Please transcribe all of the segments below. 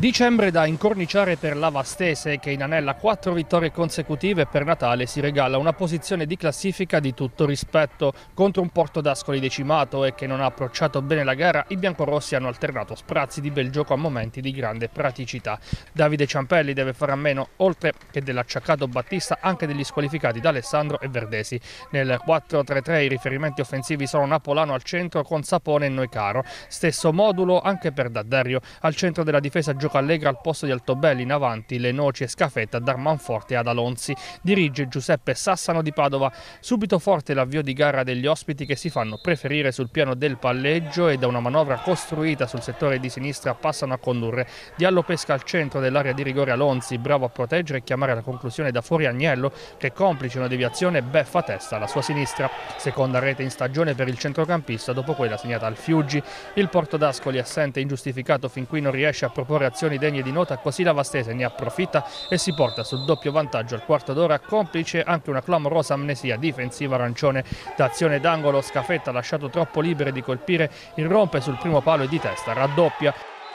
Dicembre da incorniciare per la Vastese, che inanella 4 vittorie consecutive e per Natale si regala una posizione di classifica di tutto rispetto. Contro un Porto d'Ascoli decimato e che non ha approcciato bene la gara, i biancorossi hanno alternato sprazzi di bel gioco a momenti di grande praticità. Davide Ciampelli deve fare a meno, oltre che dell'acciaccato Battista, anche degli squalificati D'Alessandro e Verdesi. Nel 4-3-3 i riferimenti offensivi sono Napolano al centro con Sapone e Noicaro. Stesso modulo anche per D'Addario. Al centro della difesa gioca Allegra al posto di Altobelli, in avanti le Noci e Scafetta, Darmanforte e Adalonzi. Dirige Giuseppe Sassano di Padova. Subito forte l'avvio di gara degli ospiti, che si fanno preferire sul piano del palleggio e da una manovra costruita sul settore di sinistra passano a condurre. Diallo pesca al centro dell'area di rigore Alonzi, bravo a proteggere e chiamare la conclusione da fuori Agnello, che complice una deviazione beffa a testa alla sua sinistra. Seconda rete in stagione per il centrocampista dopo quella segnata al Fiuggi. Il Porto d'Ascoli, assente ingiustificato fin qui, non riesce a proporre azioni degne di nota, così la Vastese ne approfitta e si porta sul doppio vantaggio al quarto d'ora, complice anche una clamorosa amnesia difensiva arancione. D'azione d'angolo Scafetta, lasciato troppo libero di colpire, irrompe sul primo palo e di testa raddoppia.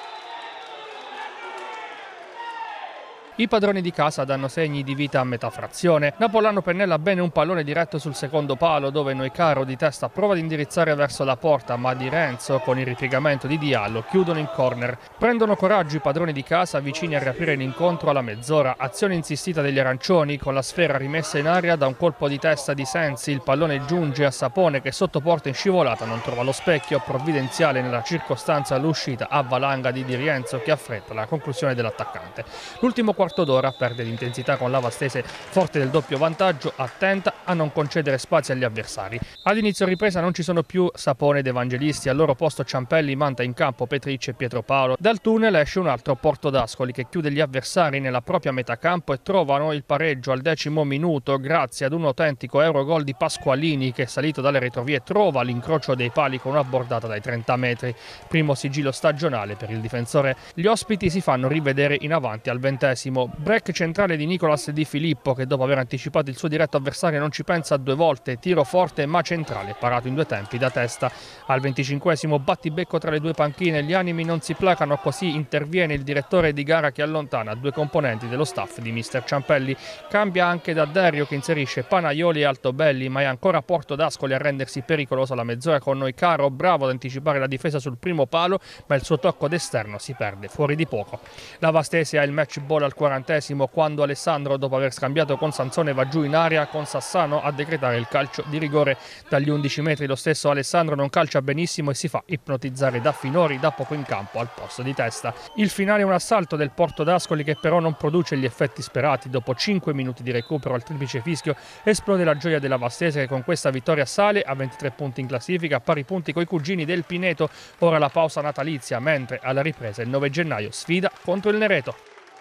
I padroni di casa danno segni di vita a metà frazione. Napolano pennella bene un pallone diretto sul secondo palo, dove Noicaro di testa prova ad indirizzare verso la porta, ma Di Renzo con il ripiegamento di Diallo chiudono in corner. Prendono coraggio i padroni di casa, vicini a riaprire l'incontro alla mezz'ora. Azione insistita degli arancioni, con la sfera rimessa in aria da un colpo di testa di Sensi. Il pallone giunge a Sapone, che sotto porta in scivolata non trova lo specchio. Provvidenziale nella circostanza l'uscita a valanga di Di Renzo, che affretta la conclusione dell'attaccante. L'ultimo quarto d'ora perde l'intensità con la Vastese forte del doppio vantaggio, attenta a non concedere spazi agli avversari. All'inizio ripresa non ci sono più Sapone ed Evangelisti, al loro posto Ciampelli, Manta in campo, Petricci e Pietro Paolo. Dal tunnel esce un altro Porto d'Ascoli, che chiude gli avversari nella propria metà campo e trovano il pareggio al 10° minuto grazie ad un autentico eurogol di Pasqualini, che salito dalle retrovie trova l'incrocio dei pali con una bordata dai 30 metri. Primo sigillo stagionale per il difensore. Gli ospiti si fanno rivedere in avanti al 20°. Break centrale di Nicolas Di Filippo, che dopo aver anticipato il suo diretto avversario non ci pensa 2 volte, tiro forte ma centrale, parato in 2 tempi da testa. Al 25° battibecco tra le 2 panchine, gli animi non si placano, così interviene il direttore di gara, che allontana 2 componenti dello staff di mister Ciampelli. Cambia anche D'Addario, che inserisce Panaioli e Altobelli, ma è ancora Porto d'Ascoli a rendersi pericolosa la mezz'ora con Noicaro, bravo ad anticipare la difesa sul primo palo, ma il suo tocco d'esterno si perde fuori di poco. La Vastese ha il match ball al 40°, quando Alessandro, dopo aver scambiato con Sansone, va giù in aria con Sassano a decretare il calcio di rigore dagli 11 metri. Lo stesso Alessandro non calcia benissimo e si fa ipnotizzare da Finori, da poco in campo al posto di testa. Il finale è un assalto del Porto d'Ascoli, che però non produce gli effetti sperati. Dopo 5 minuti di recupero al triplice fischio esplode la gioia della Vastese, che con questa vittoria sale a 23 punti in classifica, a pari punti coi cugini del Pineto. Ora la pausa natalizia, mentre alla ripresa il 9 gennaio sfida contro il Nereto.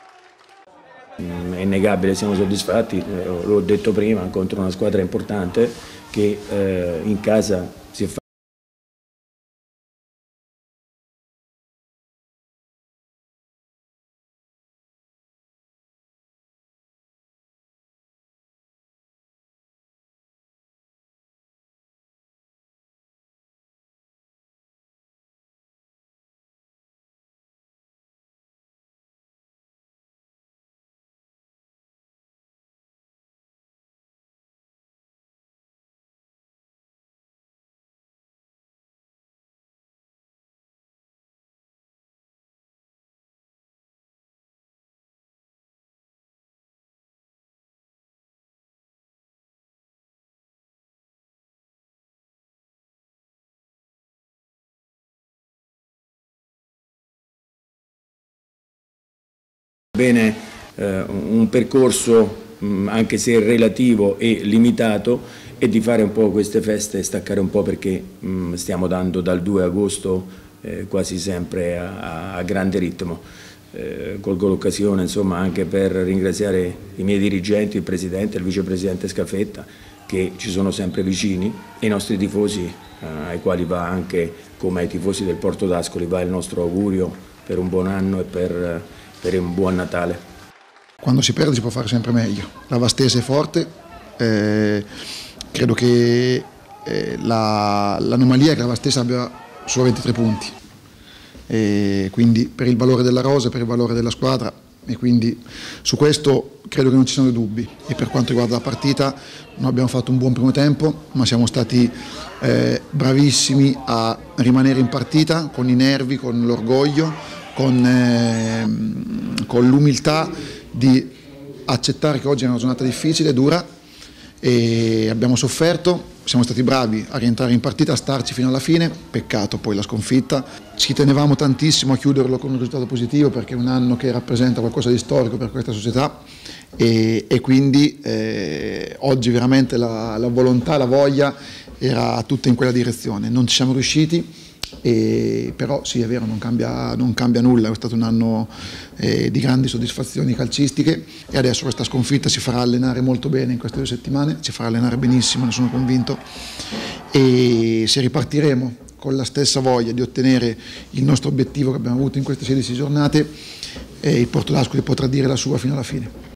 È innegabile, siamo soddisfatti, l'ho detto prima, contro una squadra importante che in casa si è fatta. Bene, un percorso anche se relativo e limitato, e di fare un po' queste feste e staccare un po', perché stiamo dando dal 2 agosto quasi sempre a grande ritmo. Colgo l'occasione insomma anche per ringraziare i miei dirigenti, il presidente e il vicepresidente Scafetta, che ci sono sempre vicini, e i nostri tifosi, ai quali va anche, come ai tifosi del Porto d'Ascoli, va il nostro augurio per un buon anno e per un buon Natale. Quando si perde si può fare sempre meglio. La Vastese è forte, credo che l'anomalia è che la Vastese abbia solo 23 punti. e quindi per il valore della rosa, per il valore della squadra, e quindi su questo credo che non ci siano dubbi. E per quanto riguarda la partita, noi abbiamo fatto un buon primo tempo, ma siamo stati bravissimi a rimanere in partita con i nervi, con l'orgoglio, con l'umiltà di accettare che oggi è una giornata difficile, dura, e abbiamo sofferto. Siamo stati bravi a rientrare in partita, a starci fino alla fine, peccato poi la sconfitta. Ci tenevamo tantissimo a chiuderlo con un risultato positivo, perché è un anno che rappresenta qualcosa di storico per questa società, e quindi oggi veramente la volontà, la voglia era tutta in quella direzione. Non ci siamo riusciti, però sì, è vero, non cambia nulla. È stato un anno di grandi soddisfazioni calcistiche, e adesso questa sconfitta ci farà allenare molto bene in queste 2 settimane, ci farà allenare benissimo, ne sono convinto, e se ripartiremo con la stessa voglia di ottenere il nostro obiettivo che abbiamo avuto in queste 16 giornate, il Porto d'Ascoli potrà dire la sua fino alla fine.